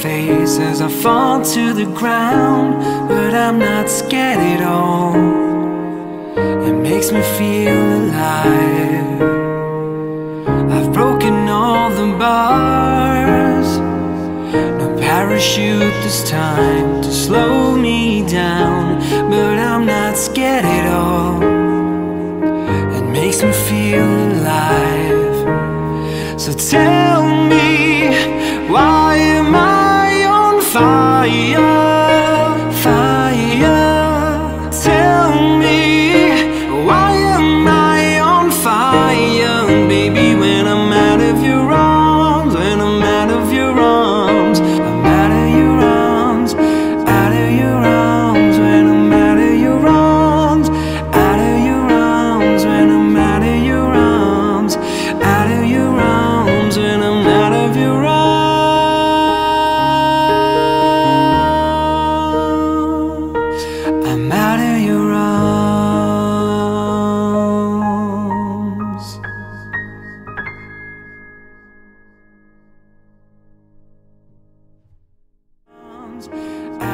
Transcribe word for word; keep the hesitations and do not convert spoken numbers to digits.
face as I fall to the ground, but I'm not scared at all. It makes me feel alive. I've broken all the bars. No parachute this time to slow me down, but I'm not scared at all. It makes me feel alive. So tell me, why am I on fire? Fire. Tell me, why am I on fire? Baby, when I'm out of your arms, when I'm out of your arms, I'm out of your arms, out of your arms, when I'm out of your arms, out of your arms, when I'm out of your arms, out of your arms, when I'm out of your arms. I'm out of your arms. Out